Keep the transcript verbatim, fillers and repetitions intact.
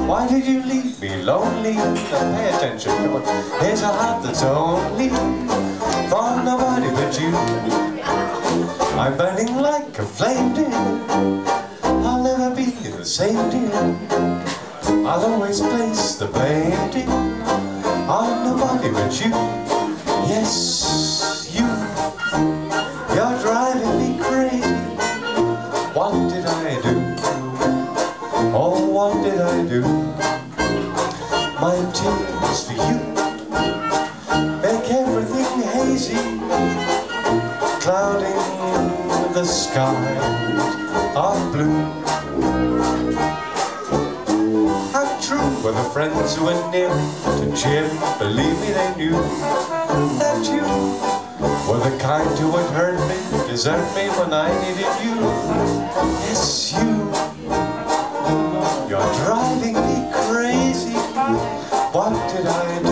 Why did you leave me lonely? Now pay attention, come on. There's a heart that's only for nobody but you. I'm burning like a flame, dear. I'll never be the same, dear. I'll always place the blame, dear, on nobody but you. Yes, you. You're driving me crazy. What did I do? Oh, what did I do? My tears for you make everything hazy, clouding the sky of blue. How true were the friends who were near to cheer me. Believe me, they knew that you were the kind who would hurt me, desert me when I needed you. Yes, you. You're driving me crazy. What did I do?